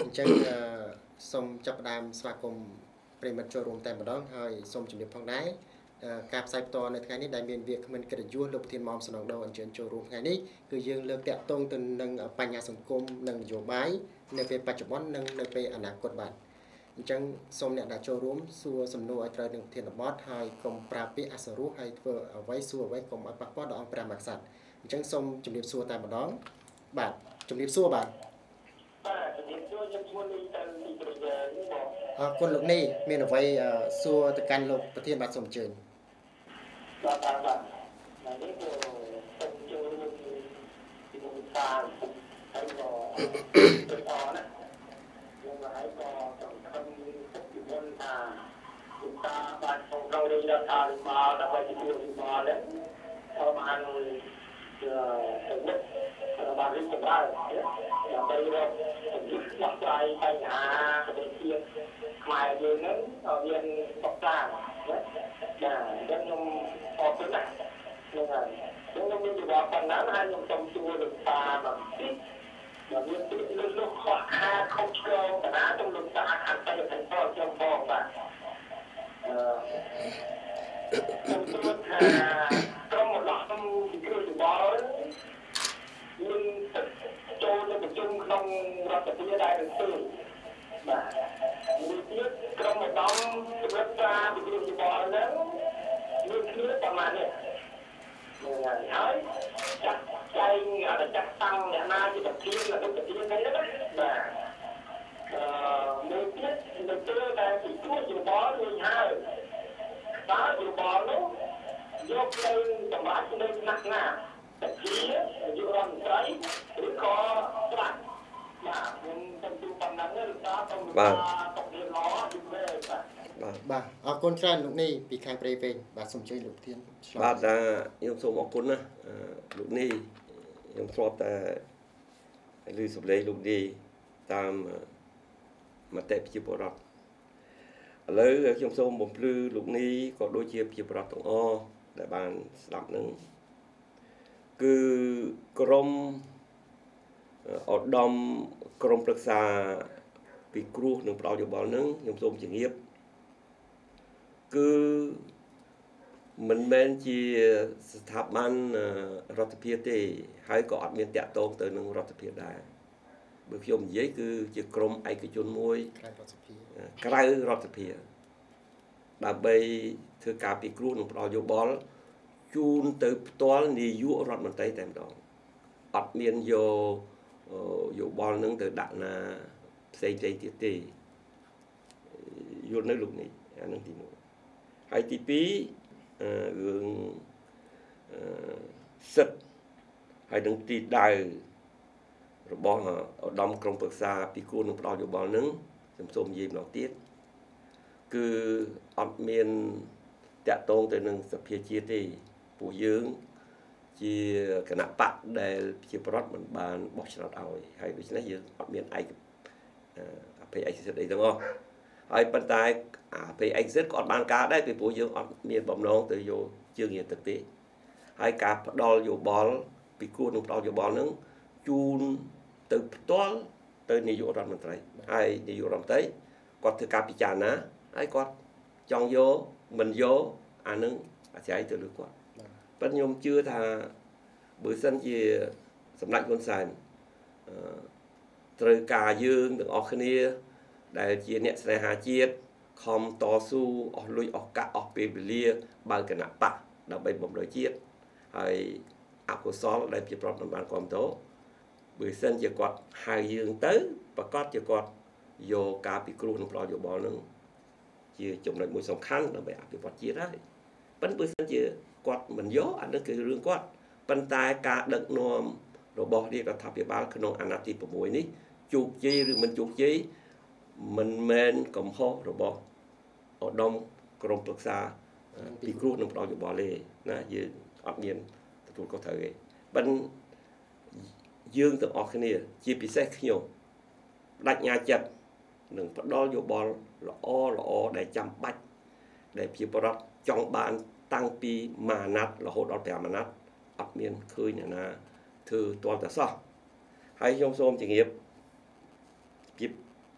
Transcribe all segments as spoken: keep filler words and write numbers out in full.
ចឹងសូមចាប់ផ្ដើមស្វាគមន៍ប្រិមិត្តចូលរួមតែម្ដងហើយសូមជម្រាបផងដែរការផ្សាយផ្ទាល់នៅថ្ងៃនេះដែលមានវាគ្មិនកិត្តិយសលោកប្រធានមុំសំណងដោអញ្ជើញចូលរួមថ្ងៃនេះគឺយើងលើកតាក់ទងទៅនឹងបញ្ហាសង្គមនិងនយោបាយនៅពេលបច្ចុប្បន្ននិងនៅពេលអនាគតបាទអញ្ចឹងសូមអ្នកដែលចូលរួមសួរសំណួរឲ្យត្រូវនឹងប្រធានបទហើយកុំប្រើពាក្យអសរោះហើយធ្វើអ្វីសួរអ្វីកុំឲ្យប៉ះពាល់ដល់អង្គព្រះមហាក្សត្រអញ្ចឹងសូមជម្រាបសួរតែម្ដងបាទជម្រាបសួរបាទអរគុណលោកនេះមានអ្វីសួរទៅកាន់លោកប្រធានបាទសូមអញ្ជើញបាទបាទបាទនេះគឺសូមចូលរួមពីមុខសាលហើយក៏បន្តណាយើងហើយក៏ចង់ធ្វើទុកពីមុនថាលោកតាបានចូលរងរាជរដ្ឋាភិបាលដើម្បីជួយពីបាលហ្នឹងអរបានគឺបានរៀបចំឡើងដើម្បីរកដោះស្រាយបញ្ហាប្រទេសជាតិខ្មែរយើងហ្នឹងមានសុខសាន្តណាចាអញ្ចឹងខ្ញុំអរគុណណាស់ហ្នឹងហើយខ្ញុំមានជីវៈប៉ុណ្ណាហើយខ្ញុំសូមជួបលោកតាបន្តិចបើមានទីលើកលោកខកខាតខុសឆ្គងតាណាទៅលោកតាខាងទៅទៅខ្ញុំផងបាទអឺខ្ញុំគិតថាក្រុមរបស់ខ្ញុំពីគ្រូយោបល់មានចូលទៅប្រជុំក្នុងរដ្ឋាភិបាលដែរឬបាទមួយទៀតក្រុមឧត្តមសម្រាប់ការពីគ្រូយោបល់ហ្នឹងមានគ្នាប្រមាណនេះហើយចាក់ចែងអត់ចាក់តាំងអ្នកណាជាប្រធានឬប្រធានហ្នឹងណាបាទអឺមួយទៀតនៅពេលដែលពីគ្រូយោបល់វិញហើយតើយោបល់នោះយកទៅសម្រាប់នៅណាស់ណាតែជាយុរដ្ឋមន្ត្រីឬក៏ស្រាក់បាទខ្ញុំទៅទូប៉ុណ្ណឹងទេលោកតាសូមបាទតុករៀនល្អយូរទេបាទបាទអរគុណច្រើនលោកនេះពីខាងព្រៃវែងបាទសូមជួយលោកធានបាទតាខ្ញុំសូមអរគុណណាលោកនេះខ្ញុំធ្លាប់តែឮសម្លេងលោកនេះតាមមតិប្រជាពលរដ្ឋឥឡូវខ្ញុំសូមបំភ្លឺលោកនេះក៏ដូចជាប្រជាពលរដ្ឋទាំងអស់ដែលបានស្ដាប់នឹងគឺក្រមឧត្តមក្រមប្រឹក្សាពីគ្រោះនិងផ្ដល់យោបល់នឹងខ្ញុំសូមជម្រាបគឺមិនមែនជាស្ថាប័នរដ្ឋាភិបាលទេហើយក៏អត់មានតាក់ទងទៅនឹងរដ្ឋាភិបាលដែរបើខ្ញុំនិយាយគឺជាក្រមឯកជនមួយក្រៅរដ្ឋាភិបាលដើម្បីធ្វើការពីគ្រោះនិងផ្ដល់យោបល់ជូនទៅផ្ទាល់នាយករដ្ឋមន្ត្រីតែម្ដងអត់មានយកយោបល់នឹងទៅដាក់ណាផ្សេងផ្សេងទៀតទេយល់នៅលោកនេះអានឹងទីមួយហើយទីពីររឿងសិទ្ធហើយនឹងទីដៅរបស់ឧត្តមក្រុមប្រឹក្សាពីគ្រោះនឹងផ្ដល់យោបល់នឹងខ្ញុំសូមនិយាយម្ដងទៀតគឺអត់មានតាក់ទងទៅនឹងសភាជាតិទេពួកយើងជាគណៈបកដែលជាប្រដ្ឋមិនបានបោះឆ្នោតឲ្យហើយដូច្នេះយើងអត់មានឯកអភ័យឯកសិទ្ធិអីទាំងអស់ហើយប៉ុន្តែអភ័យឯកសិទ្ធិក៏អត់បានការដែរពីព្រោះយើងអត់មានបំណងទៅយកជើងងារទឹកទេហើយការផ្ដល់យោបល់ពីគួរនឹងផ្ដល់យោបល់នឹងជូនទៅផ្ទាល់ទៅនាយករដ្ឋមន្ត្រីហើយនាយករដ្ឋមន្ត្រីគាត់ធ្វើការពិចារណាហើយគាត់ចង់យកមិនយកអានឹងអាស្រ័យទៅលើគាត់ប៉ុន្តែខ្ញុំជឿថាបើសិនជាសម្ដេចហ៊ុនសែនត្រូវការយើងទាំងអស់គ្នាដែលជាអ្នកស្នេហាជាតិខំតស៊ូអស់លុយអស់កាក់អស់ពេលវេលាបើគណៈបកដើម្បីបំរើជាតិហើយអកុសលដែលជាប្រដ្ឋមិនបានគ្រប់គ្រងបើសិនជាគាត់ហៅយើងទៅប្រកាសជាគាត់យកការពិគ្រោះនឹងផ្ដល់យោបល់នឹងជាចំណុចមួយសំខាន់ដើម្បីអភិវឌ្ឍជាតិហើយប៉ុន្តែបើសិនជាគាត់មិនយកអានោះគឺរឿងគាត់ប៉ុន្តែការដឹកនាំរបស់រាជរដ្ឋាភិបាលក្នុងអាណត្តិទី៦នេះជោគជ័យឬមិនជោគជ័យមិនមែនកំហុសរបស់ឧត្តមក្រុមប្រឹក្សាពីគ្រោះនឹងផ្ដល់យោបល់ទេណាយើងអត់មានទទួលខុសត្រូវទេប៉ុន្តែយើងទាំងអស់គ្នាជាពិសេសខ្ញុំបដិញ្ញាចិត្តនឹងផ្ដល់យោបល់ល្អល្អដែលចាំបាច់ដែលជាបរិបទចង់បានតាំងពីមួយអាណត្តិរហូតដល់ប្រាំអាណត្តិអត់មានឃើញអ្នកណាធ្វើទាល់តែសោះហើយខ្ញុំសូមជម្រាបពី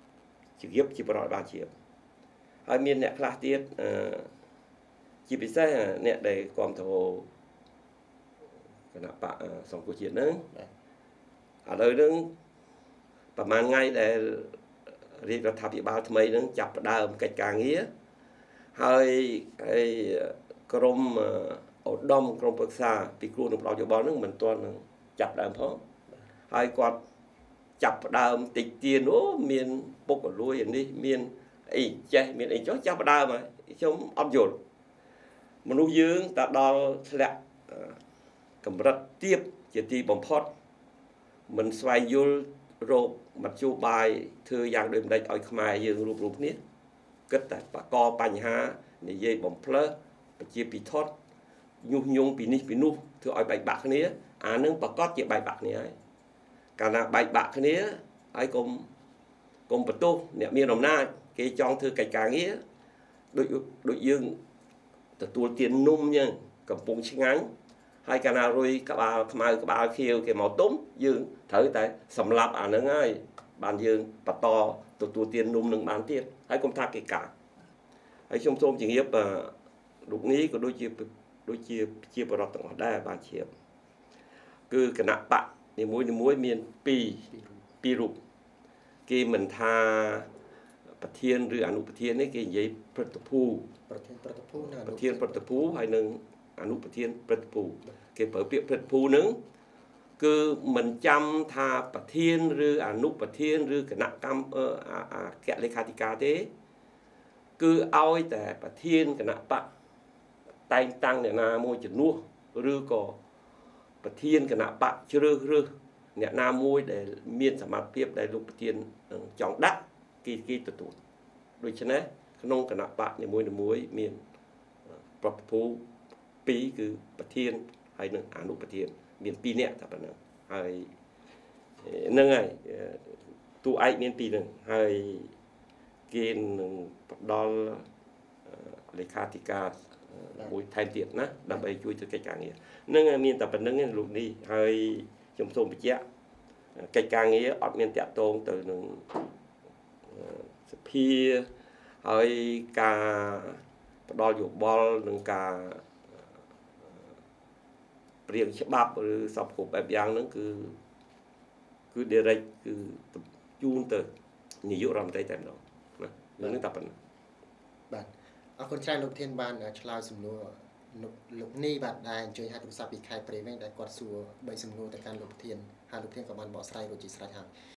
ជ្រាបជាប្រវត្តិបានជ្រាបហើយមានអ្នកខ្លះទៀតអឺជាពិសេសអ្នកដែលគ្រប់គ្រងគណៈបកសង្គមជាតិហ្នឹងឥឡូវហ្នឹងប្រហែលថ្ងៃដែលរាជរដ្ឋាភិបាលថ្មីហ្នឹងចាប់ផ្ដើមកិច្ចការងារហើយហើយក្រុមឧត្តមក្រុមប្រឹក្សាពីគ្រូនឹងផ្ដល់យោបល់ហ្នឹងមិនទាន់នឹងចាប់ដើមផងហើយគាត់ចាប់ផ្ដើមតិចទៀនអូមានពុកអលួយនេះមានអីចេះមានអីចុះចាប់ផ្ដើមហើយខ្ញុំអត់យល់មនុស្សយើងតែដល់ធ្លាក់កម្រិតទាបជាទីបំផុតមិនស្វែងយល់រោគមធ្យោបាយធ្វើយ៉ាងដូចម្ដេចឲ្យខ្មែរយើងរួបរวมគ្នាគិតតែបកកបញ្ហានិយាយបំផ្លើសប្រជាពិធដ្ឋញុះញង់ពីនេះពីនោះធ្វើឲ្យបែកបាក់គ្នាអានឹងប្រកាសជាបែកបាក់គ្នាហើយកាលណាបែកបាក់គ្នាហើយកុំកុំបន្ទោសអ្នកមានអំណាចគេចង់ធ្វើកិច្ចការងារដូចដូចយើងទទួលទាននំអញ្ចឹងកំពុងឆ្ងាញ់ហើយកាលណារុយក្បាលខ្មៅក្បាលខៀវគេមកទុំយើងត្រូវតែសម្លាប់អានឹងហើយបានយើងបន្តទទួលទាននំនឹងបានទៀតហើយកុំថាគេកាហើយខ្ញុំសូមជម្រាបលោកនេះក៏ដូចជាដូចជាជាបរិបទទាំងអស់ដែរបានជ្រាបគឺគណៈបកនីមួយនីមួយមានពីរពីររូបគេមិនថាប្រធានឬអនុប្រធាននេះគេនិយាយព្រឹទ្ធភូប្រធានព្រឹទ្ធភូប្រធានព្រឹទ្ធភូហើយនឹងអនុប្រធានព្រឹទ្ធភូគេប្រើពាក្យព្រឹទ្ធភូនឹងគឺមិនចាំថាប្រធានឬអនុប្រធានឬគណៈកម្មអគ្គលេខាធិការទេគឺឲ្យតែប្រធានគណៈបកតែងតាំងអ្នកណាមួយជំនួសឬក៏ប្រធានគណៈបកជ្រើសរើសអ្នកណាមួយដែលមានសមត្ថភាពដែលលោកប្រធានចង់ដាក់គេគេទទួលដូច្នេះក្នុងគណៈបកនីមួយនីមួយមានប្រពភូពីរគឺប្រធានហើយនិងអនុប្រធានមានពីរនាក់តែប៉ុណ្ណឹងហើយហ្នឹងហើយតួឯកមានពីរហ្នឹងហើយគេនឹងផ្ដល់លេខាធិការមួយថែមទៀតណាដើម្បីជួយធ្វើកិច្ចការងារហ្នឹងមានតែប៉ុណ្្នឹងលោកនេះហើយខ្ញុំសូមបញ្ជាក់កិច្ចការងារអត់មានតាក់ទងទៅនឹងសភាហើយការផ្ដល់យោបល់នឹងការព្រៀងច្បាប់ឬសពគ្រប់បែបយ៉ាងហ្នឹងគឺគឺ direct គឺជូនទៅនាយករដ្ឋមន្ត្រីតែម្ដងណានឹងតែប៉ុណ្្នឹងបាទអរគុណច្រើនលោកធានបានឆ្លើយសំណួរលោកនេះបាទដែលអញ្ជើញហៅទូរស័ព្ទពីខេត្តព្រៃវែងដែលគាត់សួរបីសំណួរទៅកាន់លោកធានហើយលោកធានក៏បានបកស្រាយរួចជាស្រេចហើយ